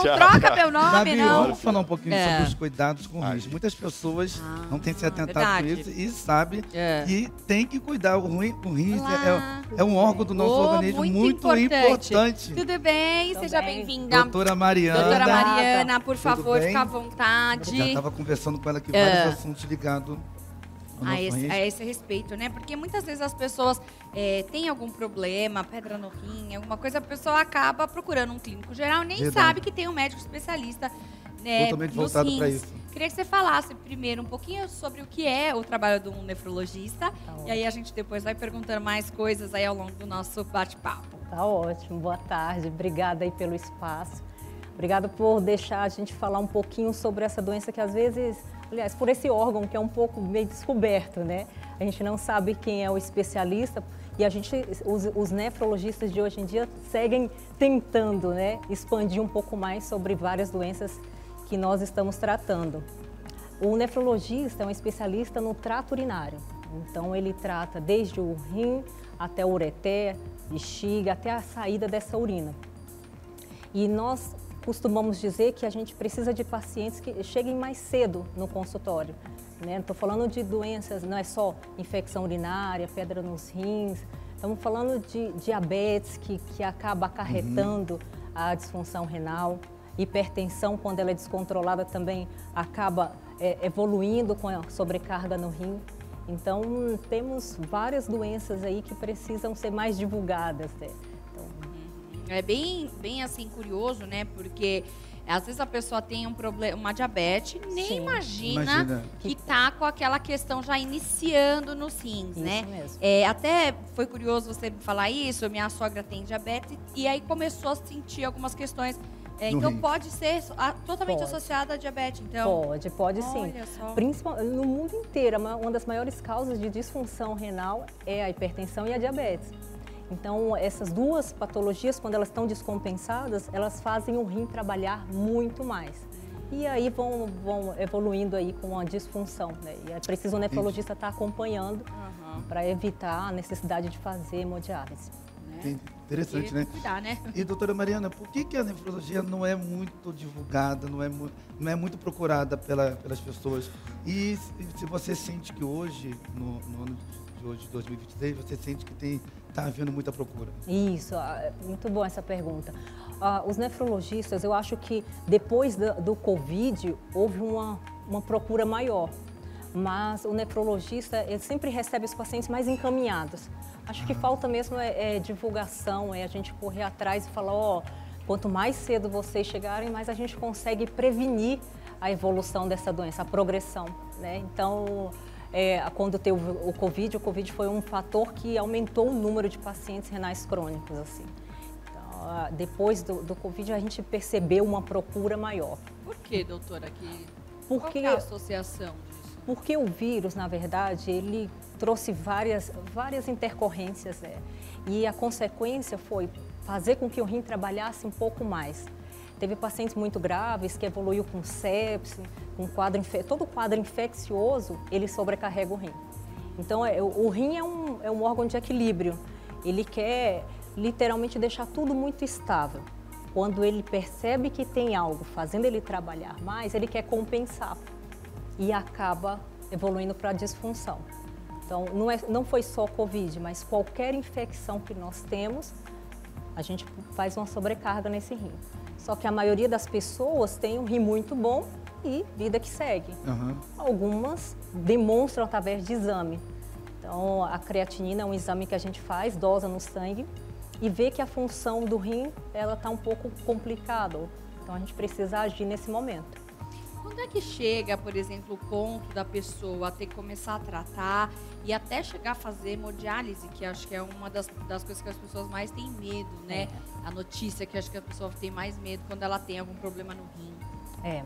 troca meu nome, Gabi, não. vamos falar um pouquinho sobre os cuidados com rins. Muitas pessoas não têm se atentado com isso e sabem que tem que cuidar. O rins é um órgão do nosso organismo muito importante. Tudo bem? Seja bem-vinda. Doutora Mariana. Doutora Mariana, por favor, fica à vontade. Já estava conversando com ela aqui vários assuntos ligados a esse respeito, né? Porque muitas vezes as pessoas têm algum problema, pedra no rim, alguma coisa, a pessoa acaba procurando um clínico geral e nem sabe que tem um médico especialista, né, totalmente voltado para isso. Queria que você falasse primeiro um pouquinho sobre o que é o trabalho de um nefrologista. E aí a gente depois vai perguntando mais coisas aí ao longo do nosso bate-papo. Tá ótimo, boa tarde. Obrigada aí pelo espaço. Obrigada por deixar a gente falar um pouquinho sobre essa doença que às vezes, aliás, por esse órgão que é um pouco meio descoberto, né? A gente não sabe quem é o especialista e os nefrologistas de hoje em dia seguem tentando, né, expandir um pouco mais sobre várias doenças que nós estamos tratando. O nefrologista é um especialista no trato urinário. Então ele trata desde o rim até o ureter, bexiga, até a saída dessa urina. E nós costumamos dizer que a gente precisa de pacientes que cheguem mais cedo no consultório. Né? Estou falando de doenças, não é só infecção urinária, pedra nos rins, estamos falando de diabetes que acaba acarretando a disfunção renal, hipertensão, quando ela é descontrolada, também acaba evoluindo com a sobrecarga no rim. Então, temos várias doenças aí que precisam ser mais divulgadas, né? É bem assim curioso, né? Porque às vezes a pessoa tem um problema, uma diabetes, nem imagina que tá com aquela questão já iniciando nos rins, isso né? Mesmo. Até foi curioso você falar isso, minha sogra tem diabetes e aí começou a sentir algumas questões. Então pode ser totalmente associada à diabetes, então? Pode sim. Principalmente no mundo inteiro, uma das maiores causas de disfunção renal é a hipertensão e a diabetes. Então, essas duas patologias, quando elas estão descompensadas, elas fazem o rim trabalhar muito mais. E aí vão evoluindo aí com a disfunção, né? E é preciso o nefrologista estar acompanhando para evitar a necessidade de fazer hemodiálise. Interessante, né? Cuidar, né? E, doutora Mariana, por que a nefrologia não é muito divulgada, não é muito procurada pelas pessoas? E se você sente que hoje, no ano de hoje, 2023, você sente que está havendo muita procura? Isso, muito boa essa pergunta. Os nefrologistas, eu acho que depois do Covid, houve uma procura maior. Mas o nefrologista, ele sempre recebe os pacientes mais encaminhados. Acho que falta mesmo divulgação, a gente correr atrás e falar, quanto mais cedo vocês chegarem, mais a gente consegue prevenir a evolução dessa doença, a progressão, né? Então, quando teve o Covid foi um fator que aumentou o número de pacientes renais crônicos, assim. Então, depois do Covid, a gente percebeu uma procura maior. Por que, doutora? Qual que é a associação disso? Porque o vírus, na verdade, ele trouxe várias intercorrências, e a consequência foi fazer com que o rim trabalhasse um pouco mais. Teve pacientes muito graves que evoluiu com sepse, com todo quadro infeccioso, ele sobrecarrega o rim. Então, o rim é um órgão de equilíbrio, ele quer literalmente deixar tudo muito estável. Quando ele percebe que tem algo fazendo ele trabalhar mais, ele quer compensar e acaba evoluindo para a disfunção. Então, não foi só Covid, mas qualquer infecção que nós temos, a gente faz uma sobrecarga nesse rim. Só que a maioria das pessoas tem um rim muito bom e vida que segue. Algumas demonstram através de exame. Então, a creatinina é um exame que a gente faz, dosa no sangue, e vê que a função do rim está um pouco complicada. Então, a gente precisa agir nesse momento. Quando é que chega, por exemplo, o ponto da pessoa ter que começar a tratar e até chegar a fazer hemodiálise, que acho que é uma das coisas que as pessoas mais têm medo, né? A notícia que acho que a pessoa tem mais medo quando ela tem algum problema no rim.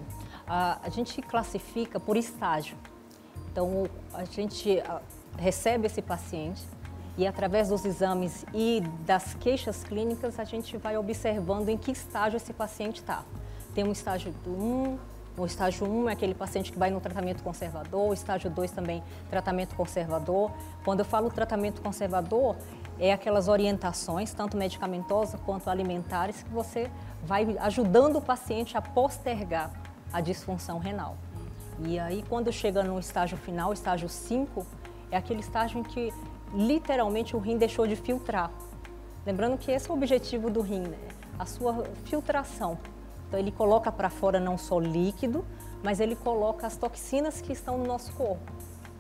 A gente classifica por estágio. Então, a gente recebe esse paciente e através dos exames e das queixas clínicas, a gente vai observando em que estágio esse paciente está. Tem um estágio 1, o estágio 1 é aquele paciente que vai no tratamento conservador, o estágio 2 também tratamento conservador. Quando eu falo tratamento conservador, é aquelas orientações, tanto medicamentosas quanto alimentares, que você vai ajudando o paciente a postergar a disfunção renal. E aí, quando chega no estágio final, estágio 5, é aquele estágio em que, literalmente, o rim deixou de filtrar. Lembrando que esse é o objetivo do rim, né? A sua filtração. Então, ele coloca para fora não só líquido, mas ele coloca as toxinas que estão no nosso corpo.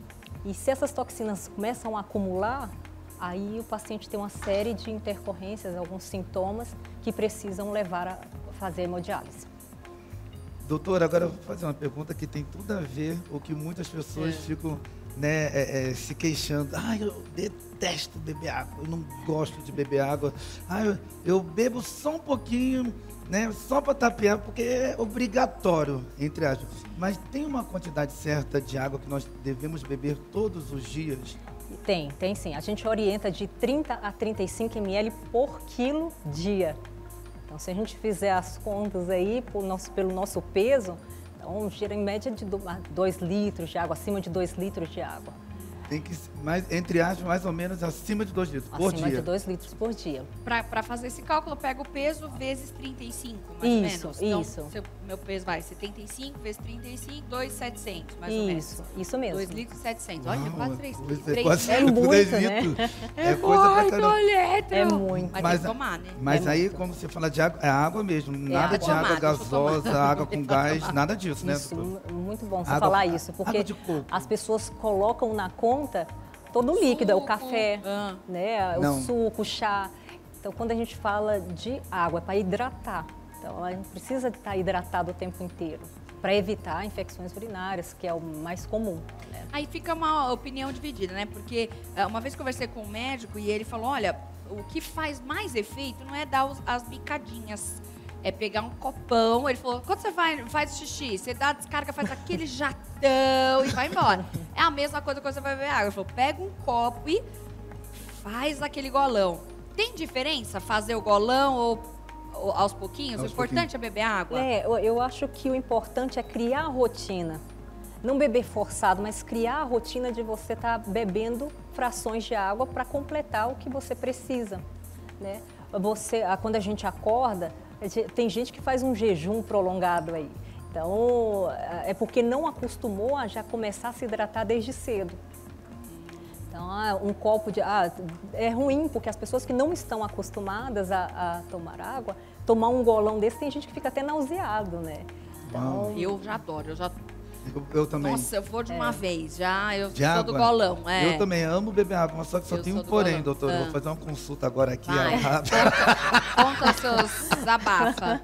E se essas toxinas começam a acumular, aí o paciente tem uma série de intercorrências, alguns sintomas que precisam levar a fazer hemodiálise. Doutora, agora eu vou fazer uma pergunta que tem tudo a ver com o que muitas pessoas ficam, né, se queixando. Eu detesto beber água, eu não gosto de beber água. Eu bebo só um pouquinho, né, só para tapear, porque é obrigatório, entre aspas. Mas tem uma quantidade certa de água que nós devemos beber todos os dias? Tem sim. A gente orienta de 30 a 35 ml por quilo dia. Então, se a gente fizer as contas aí pelo nosso peso, então gira em média de 2 litros de água, acima de 2 litros de água. Tem que, entre aspas, mais ou menos acima de 2 litros por dia. Acima de 2 litros por dia. Para fazer esse cálculo, eu pego o peso vezes 35, mais ou menos. Então, Isso. Meu peso vai 75 vezes 35, 2,700, mais ou menos. Isso mesmo. 2 litros e 700. Olha, quase 3 litros. É muito, né? É coisa pra caramba. É muito. Mas tem que tomar, né? Mas aí, como você fala de água, é água mesmo. Nada de água gasosa, água com gás, nada disso, né? Isso, muito bom você falar isso, porque as pessoas colocam na conta todo o líquido, o café, né, o suco, o chá. Então, quando a gente fala de água, é para hidratar. Então, a gente precisa estar hidratado o tempo inteiro, para evitar infecções urinárias, que é o mais comum. Né? Aí fica uma opinião dividida, né? Porque uma vez conversei com um médico e ele falou, olha, o que faz mais efeito não é dar as bicadinhas, é pegar um copão. Ele falou, quando você faz xixi, você dá a descarga, faz aquele jatão e vai embora. É a mesma coisa quando você vai beber água. Ele falou, pega um copo e faz aquele golão. Tem diferença fazer o golão ou aos pouquinhos? O importante é beber água? Eu acho que o importante é criar a rotina. Não beber forçado, mas criar a rotina de você estar bebendo frações de água para completar o que você precisa. Né? Quando a gente acorda, tem gente que faz um jejum prolongado aí. Então, é porque não acostumou a já começar a se hidratar desde cedo. Então, um copo de... é ruim, porque as pessoas que não estão acostumadas a tomar água, tomar um golão desse, tem gente que fica até nauseado, né? Então, eu já adoro, eu também. Nossa, eu vou de uma vez, eu de sou água? Do golão. Eu também amo beber água, mas só que só tem um porém, doutor. Eu vou fazer uma consulta agora aqui. Conta os seus abafa.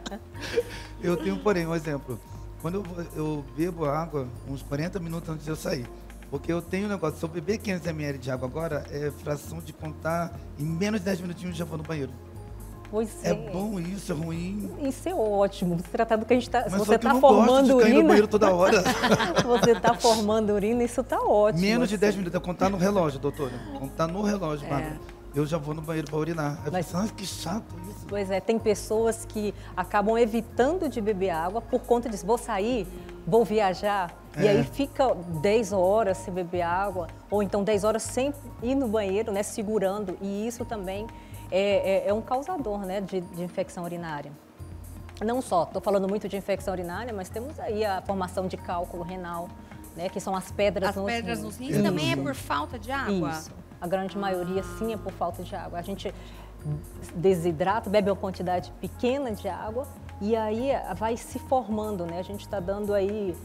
Eu tenho um porém, um exemplo. Quando eu bebo água, uns 40 minutos antes de eu sair. Porque eu tenho um negócio, se eu beber 500 ml de água agora, é fração de contar, em menos de 10 minutinhos já vou no banheiro. Pois é. É bom isso, é ruim. Isso é ótimo. Se tratar do que a gente está... Mas você está formando urina... cair no banheiro toda hora. Você está formando urina, isso está ótimo. Menos de 10 minutos, é contar no relógio, doutora. Contar no relógio, Bárbara. Eu já vou no banheiro para urinar. Que chato isso. Pois é, tem pessoas que acabam evitando de beber água por conta disso. Vou sair, vou viajar, e aí fica 10 horas sem beber água, ou então 10 horas sem ir no banheiro, né, segurando, e isso também é um causador, né, de infecção urinária. Não só, estou falando muito de infecção urinária, mas temos aí a formação de cálculo renal, né, que são as pedras nos rins. As pedras nos rins também é por falta de água? Isso. A grande maioria, sim, é por falta de água. A gente desidrata, bebe uma quantidade pequena de água e aí vai se formando, né? A gente está dando aí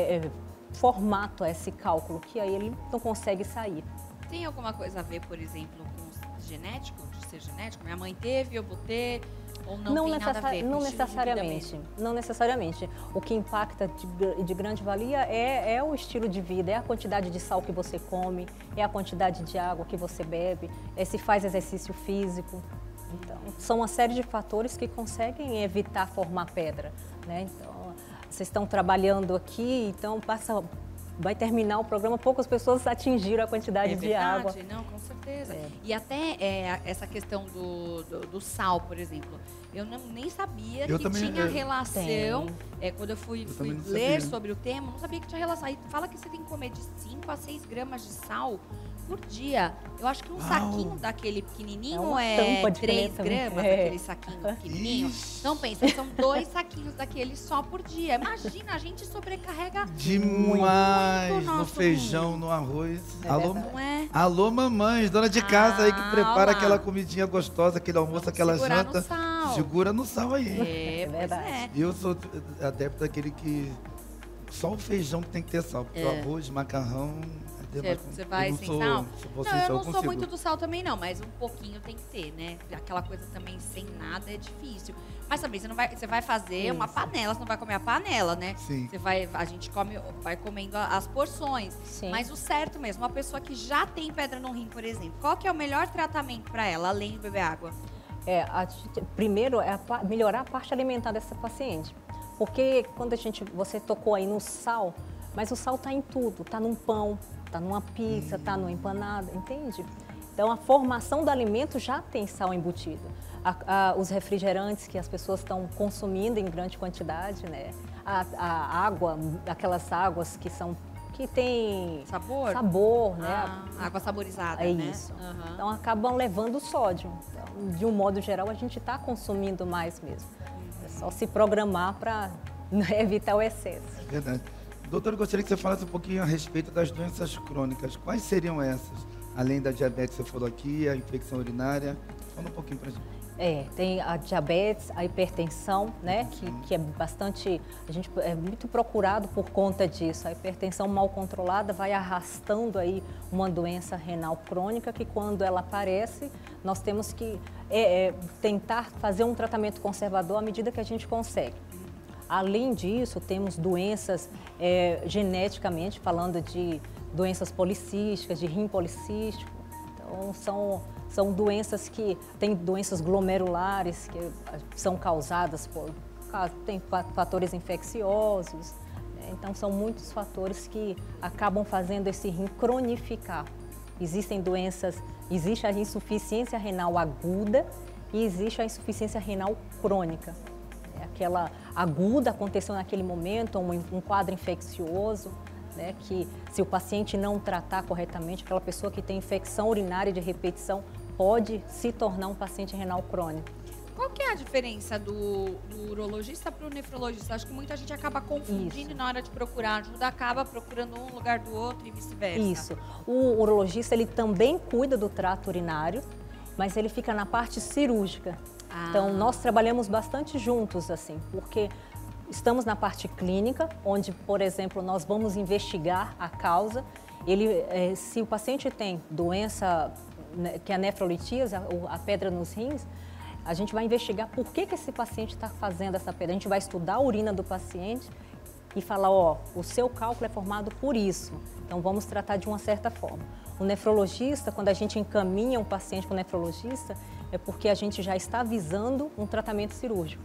formato a esse cálculo, que aí ele não consegue sair. Tem alguma coisa a ver, por exemplo, com genético, de ser genético? Minha mãe teve, eu vou ter... Ou não tem nada a ver? Não necessariamente. Não necessariamente. O que impacta de grande valia é o estilo de vida, é a quantidade de sal que você come, é a quantidade de água que você bebe, se faz exercício físico. Então, são uma série de fatores que conseguem evitar formar pedra, né? Então, vocês estão trabalhando aqui, então vai terminar o programa, poucas pessoas atingiram a quantidade de água. Não, com certeza. E até essa questão do sal, por exemplo, eu nem sabia que tinha relação. Quando eu fui ler sobre o tema, não sabia que tinha relação. Aí fala que você tem que comer de 5 a 6 gramas de sal por dia. Eu acho que um saquinho daquele pequenininho É uma tampa de 3 caneta, gramas, é. daquele saquinho pequenininho. Então pensa, são 2 saquinhos daquele só por dia. Imagina, a gente sobrecarrega Demais muito o no nosso feijão, no arroz. É Alô, verdade. Não é? alô, mamães, dona de casa aí que prepara lá. aquela comidinha gostosa, aquele almoço, aquela Segurar janta. no sal. Segura no sal aí. É, pois verdade. é. Eu sou adepto daquele que só o feijão que tem que ter sal. Porque o arroz, macarrão. é demais. Você vai Eu sem sou- sal? se for Não, sem eu sal, não sou consigo. muito do sal também não, mas um pouquinho tem que ter, né? Aquela coisa também sem nada é difícil. Mas também você vai fazer uma panela, você não vai comer a panela, né? Sim. A gente vai comendo as porções. Sim. Mas o certo mesmo, uma pessoa que já tem pedra no rim, por exemplo, qual que é o melhor tratamento para ela, além de beber água? Primeiro é melhorar a parte alimentar dessa paciente. Porque quando você tocou aí no sal, mas o sal está em tudo, está num pão, está numa pizza, está numa empanada, entende? Então a formação do alimento já tem sal embutido. Os refrigerantes que as pessoas estão consumindo em grande quantidade, né? A água, aquelas águas que tem Sabor? né? Água saborizada, É né? isso. Aham. Então acabam levando sódio. Então, de um modo geral, a gente está consumindo mais mesmo. É só se programar para evitar o excesso. Verdade. Doutor, eu gostaria que você falasse um pouquinho a respeito das doenças crônicas. Quais seriam essas? Além da diabetes, você falou aqui, a infecção urinária. Fala um pouquinho pra gente. Tem a diabetes, a hipertensão, né, que é bastante, é muito procurado por conta disso. A hipertensão mal controlada vai arrastando aí uma doença renal crônica que quando ela aparece, nós temos que tentar fazer um tratamento conservador à medida que a gente consegue. Além disso, temos doenças geneticamente, falando de doenças policísticas, de rim policístico. Então, são doenças que têm doenças glomerulares, que são causadas tem fatores infecciosos. Né? Então, são muitos fatores que acabam fazendo esse rim cronificar. Existem doenças, existe a insuficiência renal aguda e existe a insuficiência renal crônica. Aquela aguda aconteceu naquele momento, um quadro infeccioso, né, que se o paciente não tratar corretamente, aquela pessoa que tem infecção urinária de repetição pode se tornar um paciente renal crônico. Qual que é a diferença do urologista para o nefrologista? Acho que muita gente acaba confundindo e na hora de procurar ajuda, acaba procurando um lugar do outro e vice-versa. Isso. O urologista, ele também cuida do trato urinário, mas ele fica na parte cirúrgica. Então, nós trabalhamos bastante juntos, assim, porque estamos na parte clínica, onde, por exemplo, nós vamos investigar a causa. Se o paciente tem doença, que é a nefrolitíase, a pedra nos rins, a gente vai investigar por que esse paciente está fazendo essa pedra. A gente vai estudar a urina do paciente e falar, o seu cálculo é formado por isso. Então, vamos tratar de uma certa forma. O nefrologista, quando a gente encaminha um paciente para o nefrologista, é porque a gente já está visando um tratamento cirúrgico.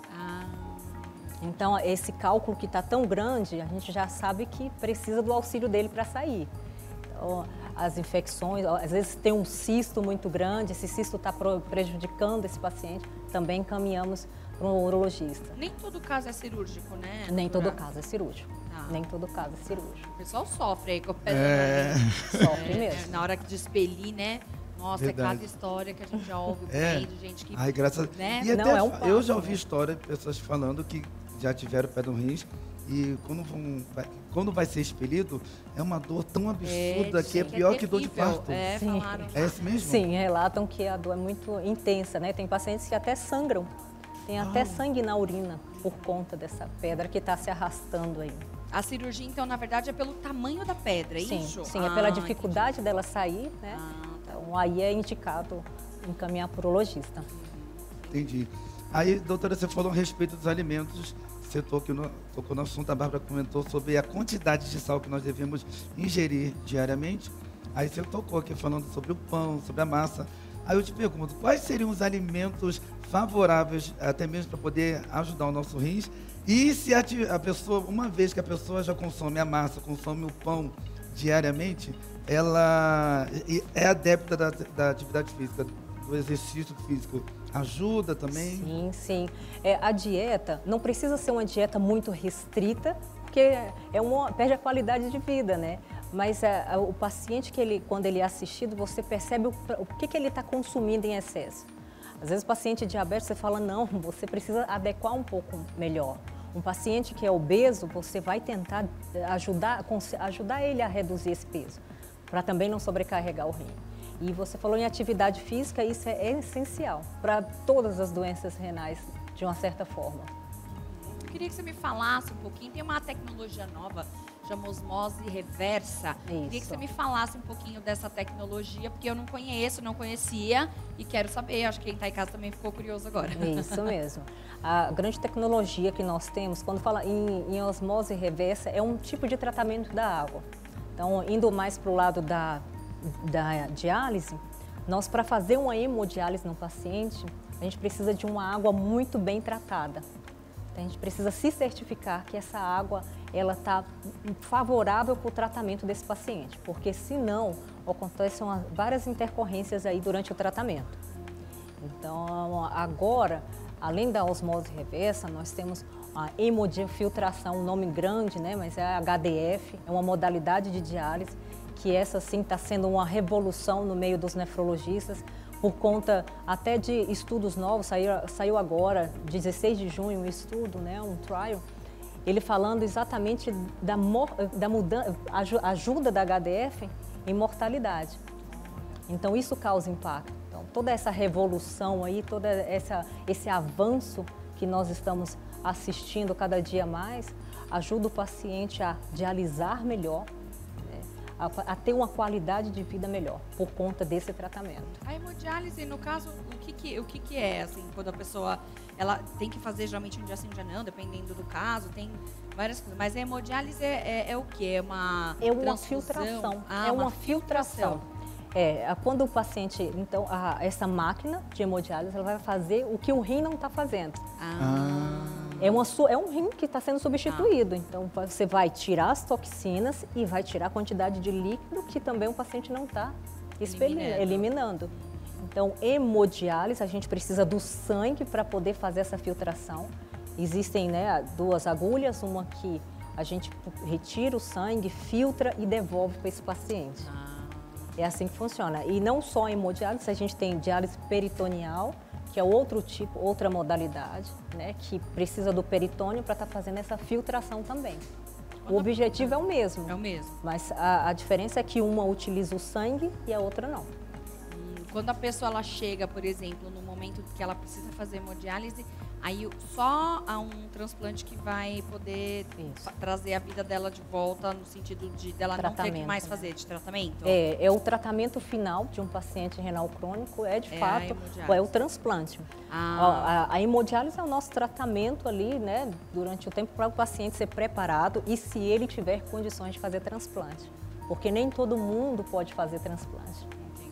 Então, esse cálculo que está tão grande, a gente já sabe que precisa do auxílio dele para sair. Então, as infecções, às vezes tem um cisto muito grande, esse cisto está prejudicando esse paciente, também encaminhamos para um urologista. Nem todo caso é cirúrgico, né? Nem todo caso é cirúrgico. Tá. Nem todo caso é cirúrgico. O pessoal sofre aí com a pedra no rim. Sofre mesmo. Na hora de expelir, né? Nossa, Verdade. é cada história que a gente já ouve por aí de gente que... Ai, graças a né? E Não, até é um passo, eu já ouvi né? história de pessoas falando que já tiveram pedra no rins e quando vai ser expelido, é uma dor tão absurda que é pior que dor de terrível. parto. Sim. Falaram. É esse mesmo? Sim, relatam que a dor é muito intensa, né? Tem pacientes que até sangram, tem até sangue na urina por conta dessa pedra que está se arrastando aí. A cirurgia, então, na verdade, é pelo tamanho da pedra, é Sim, isso? sim, é pela dificuldade dela sair, né? Então aí é indicado encaminhar para o urologista. Entendi. Aí, doutora, você falou a respeito dos alimentos, você tocou no assunto, a Bárbara comentou sobre a quantidade de sal que nós devemos ingerir diariamente. Aí você tocou aqui falando sobre o pão, sobre a massa. Aí eu te pergunto, quais seriam os alimentos favoráveis, até mesmo para poder ajudar o nosso rins? E se a pessoa, uma vez que a pessoa já consome a massa, consome o pão diariamente, ela é adepta da atividade física, do exercício físico, ajuda também? Sim, sim. A dieta não precisa ser uma dieta muito restrita, porque perde a qualidade de vida, né? Mas o paciente, quando ele é assistido, você percebe o que ele está consumindo em excesso. Às vezes o paciente diabético, você fala, não, você precisa adequar um pouco melhor. Um paciente que é obeso, você vai tentar ajudar ele a reduzir esse peso, para também não sobrecarregar o rim. E você falou em atividade física, isso é essencial para todas as doenças renais, de uma certa forma. Eu queria que você me falasse um pouquinho, tem uma tecnologia nova, chama osmose reversa. Isso. Queria que você me falasse um pouquinho dessa tecnologia, porque eu não conhecia e quero saber. Acho que quem está em casa também ficou curioso agora. Isso mesmo. A grande tecnologia que nós temos, quando fala em osmose reversa, é um tipo de tratamento da água. Então, indo mais para o lado da diálise, nós, para fazer uma hemodiálise no paciente, a gente precisa de uma água muito bem tratada. Então, a gente precisa se certificar que essa água ela está favorável para o tratamento desse paciente, porque senão acontecem várias intercorrências aí durante o tratamento. Então, agora, além da osmose reversa, nós temos a hemodiafiltração, um nome grande, né, mas é a HDF, é uma modalidade de diálise que essa sim está sendo uma revolução no meio dos nefrologistas, por conta até de estudos novos, saiu agora, 16 de junho, um estudo, né, um trial, ele falando exatamente da ajuda da HDF em mortalidade. Então isso causa impacto. Então toda essa revolução aí, todo esse avanço que nós estamos assistindo cada dia mais, ajuda o paciente a dialisar melhor, a ter uma qualidade de vida melhor por conta desse tratamento. A hemodiálise, no caso, o que é, assim, quando a pessoa ela tem que fazer geralmente um dia sim, um dia não, dependendo do caso, tem várias coisas. Mas a hemodiálise é o quê? É uma filtração. Ah, é uma filtração. Quando o paciente, então, essa máquina de hemodiálise, ela vai fazer o que o rim não está fazendo. É um rim que está sendo substituído. Então, você vai tirar as toxinas e vai tirar a quantidade de líquido que também o paciente não está eliminando. Então, hemodiálise, a gente precisa do sangue para poder fazer essa filtração. Existem, né, 2 agulhas, uma que a gente retira o sangue, filtra e devolve para esse paciente. É assim que funciona. E não só em hemodiálise, a gente tem diálise peritoneal, que é outro tipo, outra modalidade, né, que precisa do peritônio para estar fazendo essa filtração também. O objetivo é o mesmo. É o mesmo. Mas a diferença é que uma utiliza o sangue e a outra não. Quando a pessoa ela chega, por exemplo, no momento que ela precisa fazer hemodiálise, aí só há um transplante que vai poder trazer a vida dela de volta, no sentido de dela não ter que mais fazer de tratamento? É o tratamento final de um paciente renal crônico, de fato, é o transplante. A hemodiálise é o nosso tratamento ali, né, durante o tempo para o paciente ser preparado e se ele tiver condições de fazer transplante. Porque nem todo mundo pode fazer transplante.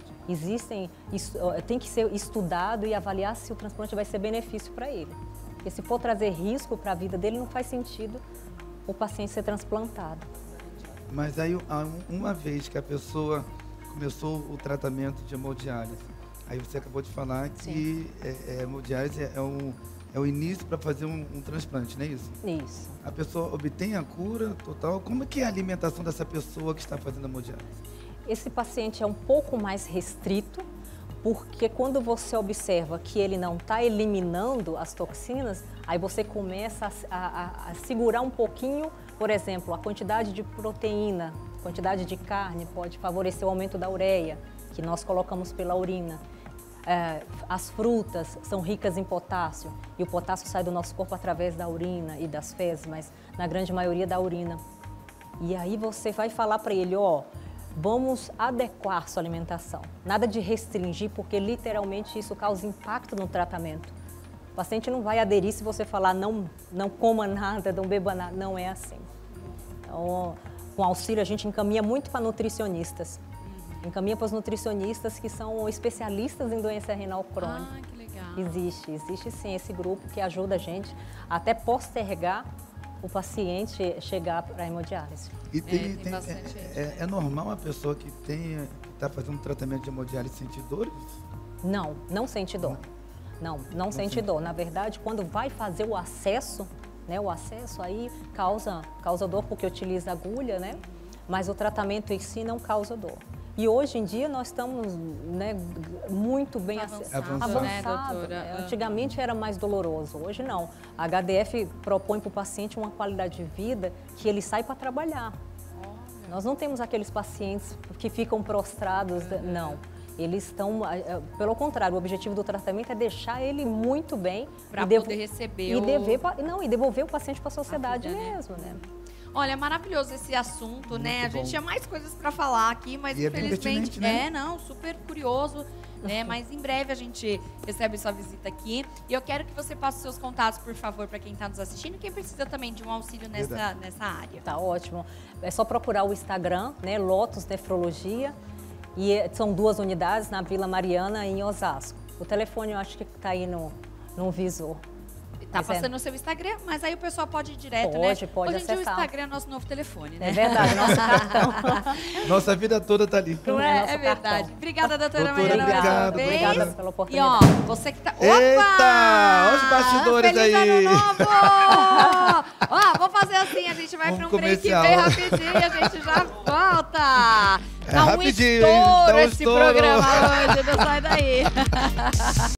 Tem que ser estudado e avaliar se o transplante vai ser benefício para ele. Porque se for trazer risco para a vida dele, não faz sentido o paciente ser transplantado. Mas aí, uma vez que a pessoa começou o tratamento de hemodiálise, aí você acabou de falar que a hemodiálise é o início para fazer um transplante, não é isso? Isso. A pessoa obtém a cura total. Como é que é a alimentação dessa pessoa que está fazendo a hemodiálise? Esse paciente é um pouco mais restrito, porque quando você observa que ele não está eliminando as toxinas, aí você começa a segurar um pouquinho, por exemplo, a quantidade de proteína, quantidade de carne pode favorecer o aumento da ureia, que nós colocamos pela urina. As frutas são ricas em potássio, e o potássio sai do nosso corpo através da urina e das fezes, mas na grande maioria da urina. E aí você vai falar para ele, vamos adequar sua alimentação. Nada de restringir, porque literalmente isso causa impacto no tratamento. O paciente não vai aderir se você falar não coma nada, não beba nada. Não é assim. Então, com auxílio, a gente encaminha muito para nutricionistas. Encaminha para os nutricionistas que são especialistas em doença renal crônica. Que legal. Existe sim esse grupo que ajuda a gente até postergar o paciente chegar para a hemodiálise. E é normal a pessoa que está fazendo tratamento de hemodiálise sentir dores? Não sente dor. Não sente dor. Na verdade, quando vai fazer o acesso, né, o acesso aí causa dor porque utiliza agulha, né? mas o tratamento em si não causa dor. E hoje em dia nós estamos, né, muito bem avançado, né, doutora? Antigamente era mais doloroso, hoje não. A HDF propõe para o paciente uma qualidade de vida que ele sai para trabalhar. Nós não temos aqueles pacientes que ficam prostrados, não. Eles estão, pelo contrário, o objetivo do tratamento é deixar ele muito bem para poder receber e devolver o paciente para a sociedade mesmo, né? Olha, é maravilhoso esse assunto, né? A gente tinha mais coisas para falar aqui, mas e infelizmente né? Super curioso, né? Mas em breve a gente recebe sua visita aqui. E eu quero que você passe os seus contatos, por favor, para quem está nos assistindo e quem precisa também de um auxílio nessa área. Tá ótimo. É só procurar o Instagram, né? Lotus Nefrologia. E são 2 unidades na Vila Mariana e em Osasco. O telefone eu acho que está aí no visor. Tá passando no seu Instagram, mas aí o pessoal pode ir direto, né? Pode Hoje em dia o acessar. Instagram é nosso novo telefone, né? É verdade, nosso cartão. Nossa vida toda tá ali. Não é verdade. Cartão. Obrigada, doutora Mariana. Obrigada pela E oportunidade. ó, você que tá... Opa! Eita! Olha os bastidores Feliz aí! Ano Novo! Ó, vamos fazer assim, a gente vai para um break comercial. bem rapidinho e a gente já volta. Tá um rapidinho, estouro tá um esse estouro. programa hoje, não sai daí.